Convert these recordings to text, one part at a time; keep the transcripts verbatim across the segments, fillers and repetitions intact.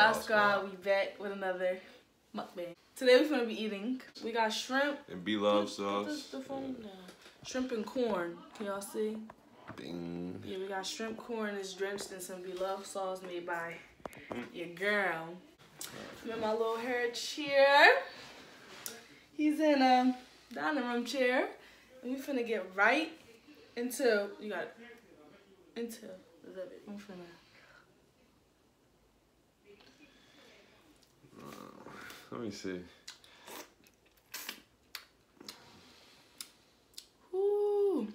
Sauce Squad, we back with another mukbang. Today we're gonna be eating. We got shrimp and B-Love sauce. The phone yeah. Shrimp and corn. Can y'all see? Bing. Yeah, we got shrimp corn. It's drenched in some B-Love sauce made by your girl. I'm in my little hair chair. He's in a dining room chair, and we finna get right into you got into the I'm finna. Let me see. Ooh.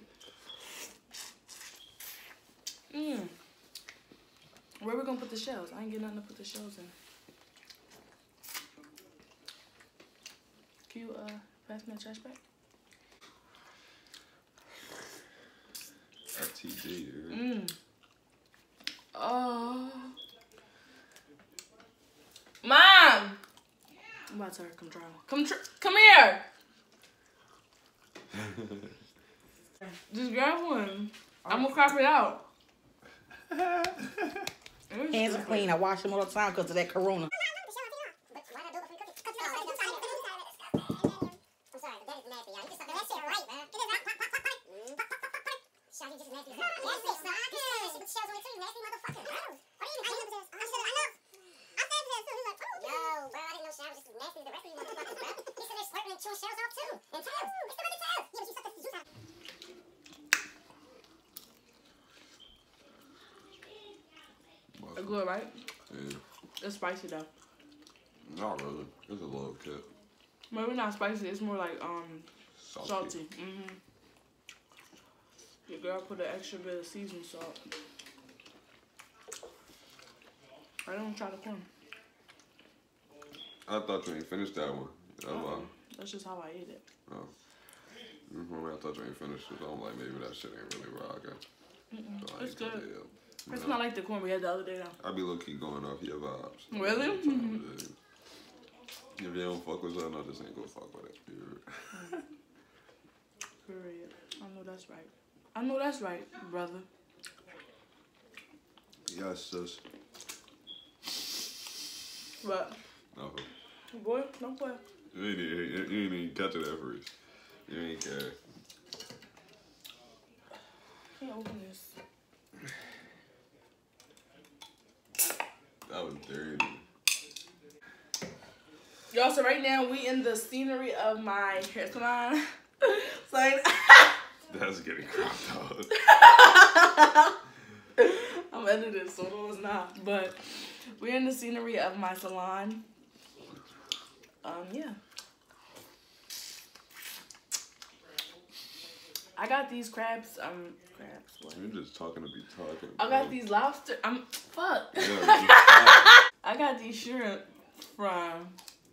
Mmm. Where we gonna put the shells? I ain't get nothing to put the shells in. Can you uh pass me a trash bag? F T G, dude. Mmm. Oh. Mom! I'm about to her come try one. Come, tr come here! Just grab one. I'm gonna crop it out. Hands are clean. I wash them all the time because of that corona. It's good, right? Yeah. It's spicy though. Not really. It's a little kit. Maybe not spicy. It's more like um Salty. salty. Mm-hmm. Your girl put an extra bit of seasoning salt. I don't try the corn. I thought you ain't finished that one. That's Uh-uh. why. That's just how I ate it. Oh. Mm-hmm. I thought you ain't finished it. I'm like, maybe that shit ain't really raw. Okay. Mm-mm. So It's good. It, It's know. not like the corn we had the other day though. I be low key going off your vibes. Really? Mm-hmm. If you don't fuck with something, I just ain't gonna fuck with it. Mm. Period. I know that's right. I know that's right, brother. Yes, sis. But, No. boy, don't play. You ain't, you, you ain't even catch it at first. You ain't care. Can't open this. That was dirty. Y'all, so right now we in the scenery of my hair salon. So I, That's getting cropped out. I'm editing, so no, it's not. But we're in the scenery of my salon. Um, yeah. I got these crabs. Um, crabs. What? You're just talking to be talking. I got these lobster. I'm fuck. Yeah, I got these shrimp from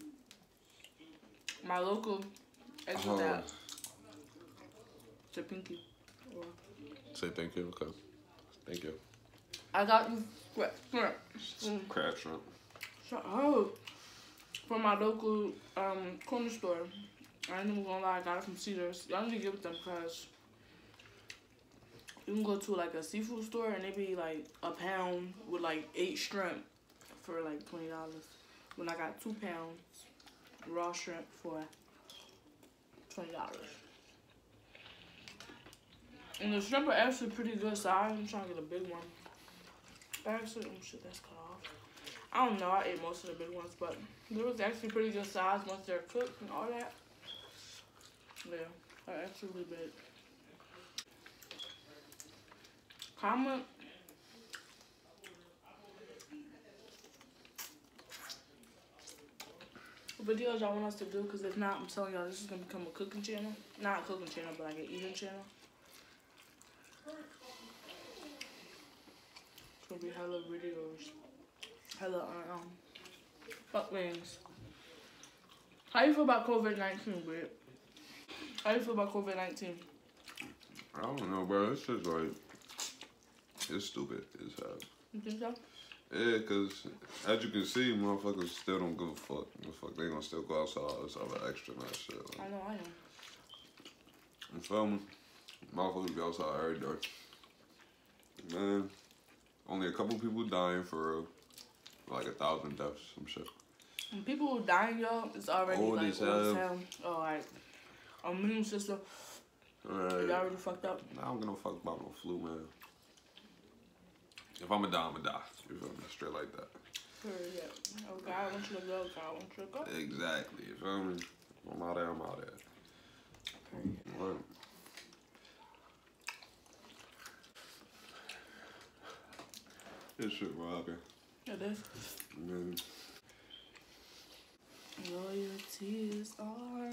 my local extra Oh. tap. To Pinky. Say thank you. Okay. Thank you. I got these crab shrimp. Mm. Crab shrimp. Shut up. From my local um corner store. I ain't even gonna lie, I got it from Cedars. Y'all need to give it them because you can go to like a seafood store and they be like a pound with like eight shrimp for like twenty dollars. When I got two pounds raw shrimp for twenty dollars. And the shrimp are actually pretty good size. I'm trying to get a big one. Actually, oh shit, that's cut off. I don't know, I ate most of the big ones, but they was actually pretty good size once they're cooked and all that. Yeah, they're actually really big. Comment videos y'all want us to do, because if not, I'm telling y'all this is gonna become a cooking channel. Not a cooking channel, but like an eating channel. It's gonna be hella videos. Hella um fuck wings. How you feel about COVID nineteen, Britt? How you feel about COVID nineteen? I don't know, bro. It's just like, it's stupid as hell. You think so? Yeah, because as you can see, motherfuckers still don't give a fuck. The fuck, they gonna still go outside all this other extra nice shit. Like, I know I am. you feel me? Motherfuckers be outside every day. Man, only a couple people dying for real. like a thousand deaths, some shit. And people who dying, y'all, it's already Old like as old as hell. hell. Oh, alright. Our immune system, Alright. it already fucked up. I don't give no fuck about no flu, man. If I'ma die, I'ma die. You feel me? Straight like that. Yeah. Oh, God wants you to go. God wants you to go. Exactly. You feel me? I'm out there, I'm out there. What? This shit rocking. It is. Man. Loyalty is all.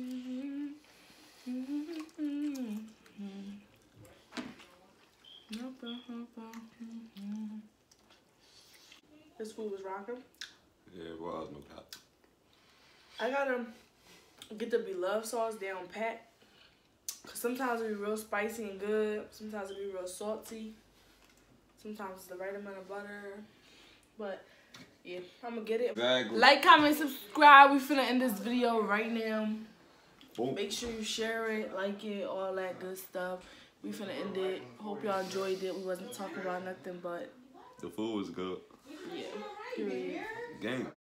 This food was rocking. Yeah, well, I was no cap. I gotta get the beloved sauce down pat. Cause sometimes it be real spicy and good. Sometimes it be real salty. Sometimes it's the right amount of butter. But yeah, I'm gonna get it. Exactly. Like, comment, subscribe. We finna end this video right now. Boom. Make sure you share it, like it, all that good stuff. We finna end it. Hope y'all enjoyed it. We wasn't talking about nothing but The food was good. yeah. Period. Game.